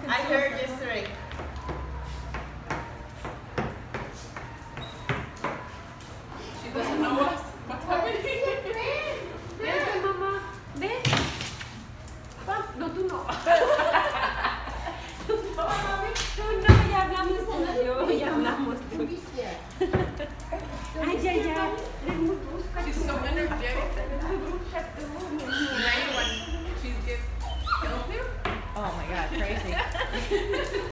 I heard yesterday. She doesn't know what's happening. Ven, mamá. Ven. No, tú no. Tú no, ya hablamos tú y yo. Ya hablamos tú. Ay, ya. Eres muy brusca. She's so energetic. Eres muy brusca tú. Now you want, she's get help him? Oh my God, crazy.